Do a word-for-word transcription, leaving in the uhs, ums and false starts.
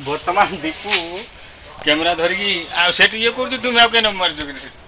बर्तमान दीपू कैमेरा धरिकी आ सेठ ये कर तुम आ के मार